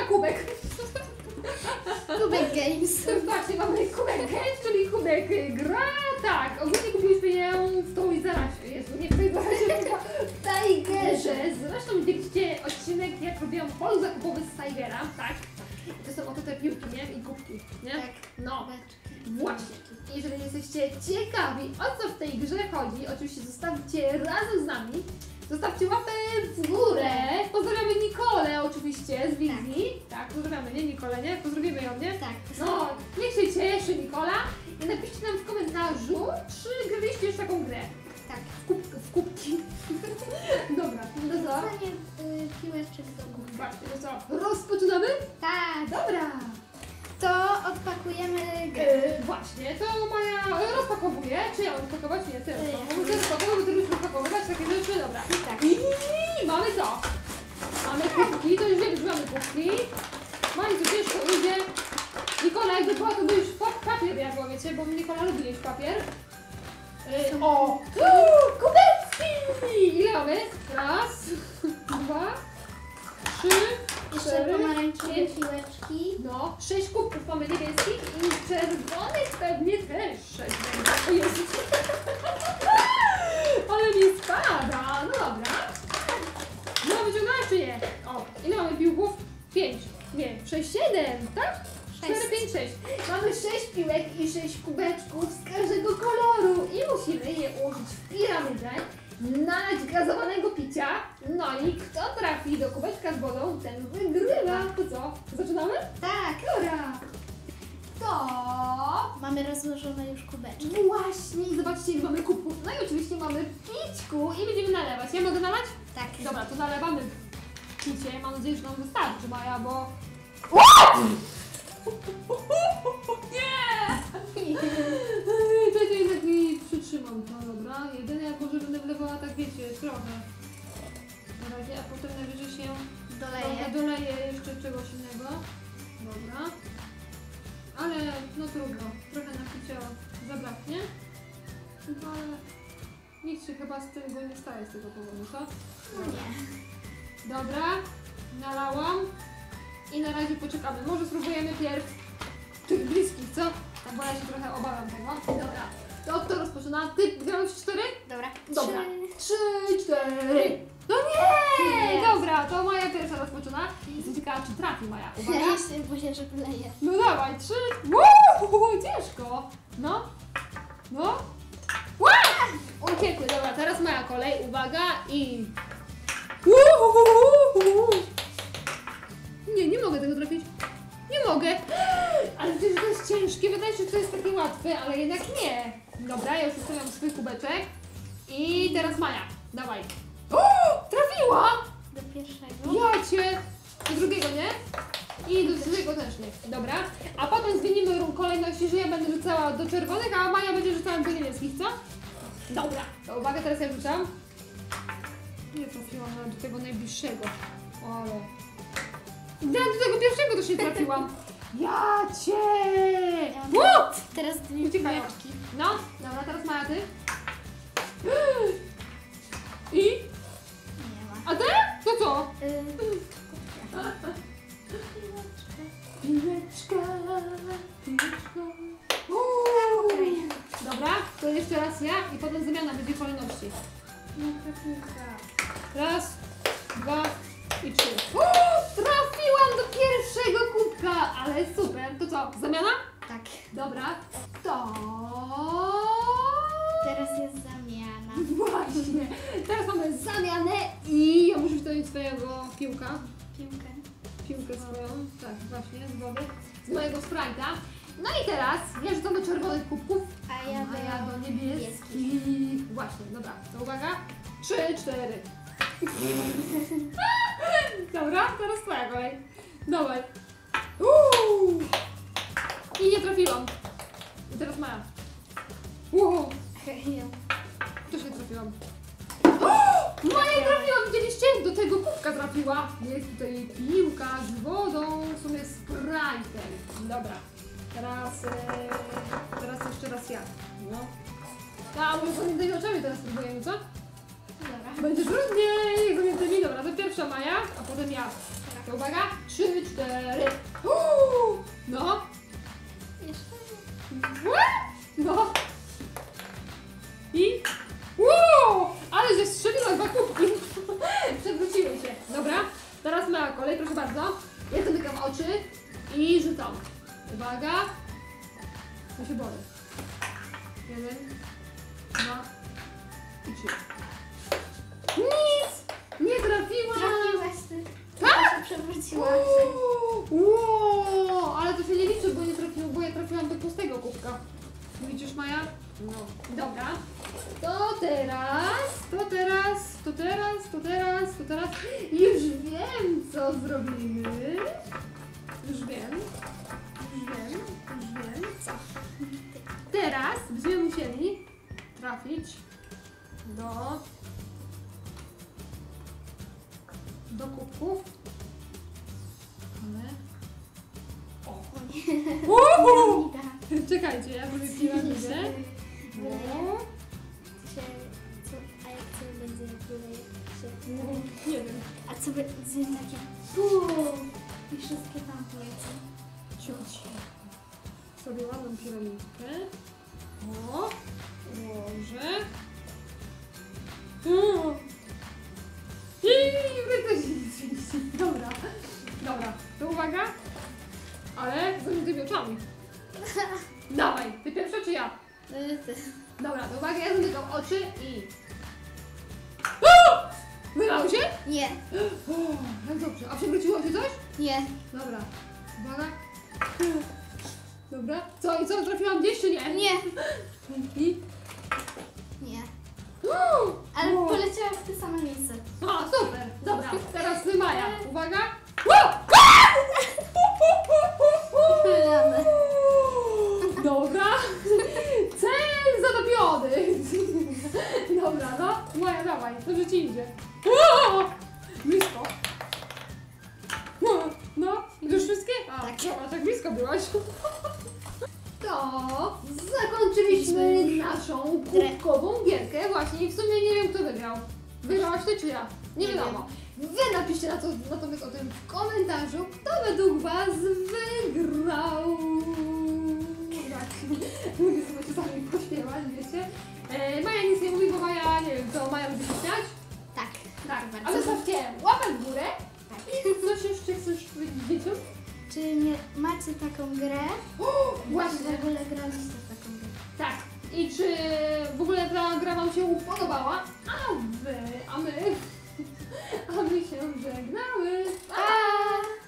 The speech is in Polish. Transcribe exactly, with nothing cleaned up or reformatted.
kubek. Kubek Games. Właśnie, mamy kubek Games, czyli kubek y, gra. Tak, ogólnie kupiliśmy ją w tą zarazie. Jezu, nie w tej zarazie, tylko w Tigerze. Zresztą widzicie odcinek, jak robiłam haul zakupowy z Tigera, tak? To są oto te piłki, nie? I kubki, nie? Tak. No, właśnie. Jeżeli jesteście ciekawi, o co w tej grze chodzi, oczywiście zostawcie razem z nami. Zostawcie łapę w górę. Pozdrawiamy Nikolę oczywiście z wizji. Tak, tak pozdrawiamy, nie Nikolę, nie? Pozdrowimy ją, nie? Tak. No, niech się cieszy Nikola. I napiszcie nam w komentarzu, czy graliście już taką grę. Tak. W, kub, w kubki. Dobra, no to co? Dostanie y, piłeczek do góry. Właśnie, to co? Rozpoczynamy? Tak. Dobra. To odpakujemy grę. Yy, właśnie, to Maja rozpakowuje. Czy ja mam rozpakować? Nie, ty rozpakowuj. Ty rozpakowuj, bo ty lubisz rozpakowywać takie rzeczy. Dobra. Tak. I mamy co? Mamy kubki, to już wiemy, że mamy kubki. Mamy co ciężko idzie. Nikola, jakby była, to by już papier jadła, wiecie, bo Nikola lubi jeść papier. Yy, o! Kubeczki! Ile mamy? Raz, dwa, trzy, Jeszcze cztery, pomarańczowe pięć. piłeczki. No, sześć kubków mamy niebieskich i czerwonych pewnie też sześć będzie. O Jezu. Ale mi spada. No dobra. No, wyciągnąłeś czy nie? O, ile mamy piłków? Pięć. Nie, sześć, siedem, tak? cztery, pięć, sześć. Mamy sześć piłek i sześć kubeczków z każdego koloru i musimy je ułożyć w piramidę, nalać gazowanego picia, no i kto trafi do kubeczka z wodą, ten wygrywa. To co? Zaczynamy? Tak. Dobra. To... Mamy rozłożone już kubeczki. Właśnie, i zobaczcie ile mamy kubków. No i oczywiście mamy pićku i będziemy nalewać. Ja mogę nalać? Tak. Dobra, to nalewamy picie. Mam nadzieję, że nam wystarczy, Maja, bo... Nie! To ja jednak i przytrzymam to, dobra? Jedyne jak może będę wlewała tak, wiecie, trochę. Na razie, a potem najwyżej się trochę Doleję. doleję jeszcze czegoś innego. Dobra. Ale no trudno, trochę na picia zabraknie. No ale nic się chyba z tego nie staje z tego powodu, co? No nie. Dobra, nalałam i na razie poczekamy. Może spróbujemy pierw tych bliskich, co? Tak, bo ja się trochę obawiam tego. Dobra, to kto rozpoczyna? Ty grałeś cztery? Dobra. Dobra. Trzy. Trzy, cztery. No nie! Nie. Dobra, to Maja pierwsza rozpoczyna. Jestem ciekawa, czy trafi Maja. Uwaga. Ja jeszcze boję, że wyleję. No dawaj, trzy. Wow, ciężko. No, no. Wow! Uciekły, dobra, teraz moja kolej. Uwaga i... Nie, nie mogę tego trafić. Nie mogę. Ale widzę, że to jest ciężkie. Wydaje się, że to jest takie łatwe, ale jednak nie. Dobra, ja już ustawiam swój kubeczek. I teraz Maja. Dawaj. O, trafiła! Do pierwszego. Ja cię! Do drugiego, nie? I do trzeciego też nie. Dobra. A potem zmienimy kolejność, że ja będę rzucała do czerwonych, a Maja będzie rzucała do niebieskich, co? Dobra. To uwaga, teraz ja rzucam. Nie trafiłam nawet do tego najbliższego. Ale... Idealnie do tego pierwszego też nie trafiłam. Ja cię! Ja mam Ło! teraz dwie Uciekają. piłeczki. No, dobra, teraz Maja, ty. I? Nie ma. A ty? To co? Y, Piłeczka, piłeczka. Uuu. Dobra, to jeszcze raz ja i potem zmiana będzie kolejności. Raz, dwa i trzy. Uuu, trafiłam do pierwszego kubka, ale super. To co, zamiana? Tak. Dobra. To... Teraz jest zamiana. Właśnie. Teraz mamy zamianę i ja muszę wstawić swojego piłka. Piłkę. Piłkę swoją, tak właśnie, z wody, z mojego Sprite'a. No i teraz ja rzucam do czerwonych kubków, A ja do, a ja do niebieskich. Właśnie, dobra, to uwaga. Trzy, cztery. Dobra, teraz twoja kolej. Dawaj. Uuu. I nie trafiłam. I teraz Maja. Uuu. Też nie trafiłam. Maja trafiłam, widzieliście? Do tego kubka trafiła. Jest tutaj piłka z wodą, w sumie Sprite'em. Dobra, teraz, e, teraz jeszcze raz ja. No. A może z zamkniętymi oczami teraz spróbujemy, co? Dobra. Będzie trudniej, jak zamkniętymi. Dobra, to pierwsza Maja, a potem ja. To uwaga, trzy, cztery. Uuu, no. Jeszcze. No. I... Uuu, ale że strzeliła dwa kubki. Przewróciły się. Dobra, teraz moja kolej, proszę bardzo. Ja zamykam oczy i rzucam. Uwaga. Ja się boję. Jeden, dwa i trzy. Nic! Nie trafiłam! Trafiłaś ty. Tak? Ja się przewróciła. Wow, ale to się nie liczy, bo nie trafiłam, bo ja trafiłam do pustego kubka. Widzisz, Maja? No. Dobra. To teraz, to teraz, to teraz, to teraz, to teraz. Już wiem, co zrobimy. Już wiem. Już wiem, już wiem. Co? Teraz będziemy musieli trafić do do kubków. Ale... O! Uhu! Czekajcie, ja sobie piramidę. No. Się, co, a jak co będzie wyleje się? No, nie wiem. A co będzie takie fuuu i wszystkie tam polecą. Ciuć. Sobie ładną piramidkę. O! Ułożę. O! I wreszcie nic nie widzi. Dobra. Dobra. To uwaga. Ale z zamkniętymi oczami. Dawaj. Ty pierwsza czy ja? Y, ty. Dobra, to uwaga, ja zamykam oczy i... O! Wylało się? Nie, O, jak dobrze. A przewróciło się coś? nie. Dobra. Uwaga. Dobra. Co? I co? Trafiłam gdzieś czy nie? Nie, I... nie. O! Ale O! poleciałam w te same miejsce. A, super. Dobra, teraz ty, Maja. Uwaga. Wygramy. Dobra. Cel zatopiony. Dobra, no. Maja, dawaj. Dobrze ci idzie. O! Blisko. No, no. Idziesz wszystkie? A, Tak. Dobra, tak blisko byłaś. To zakończyliśmy naszą kubkową gierkę. Właśnie i w sumie nie wiem, kto wygrał. Wygrałaś ty czy ja? Nie Nie wiadomo. Wy napiszcie na to, natomiast o tym w komentarzu, kto według was wygrał. Tak, lubię sobie czasami pośpiewać, wiecie. E, Maja nic nie mówi, bo Maja, nie wiem, co Maja lubi się śmiać. Tak. Tak, bardzo. a zostawcie łapę w górę. Tak. I coś jeszcze chcesz powiedzieć dzieciom? Czy nie macie taką grę? O, Czy właśnie. w ogóle graliście w taką grę? Tak. I czy w ogóle ta gra wam się podobała? A wy, a my, a my się żegnamy. Pa!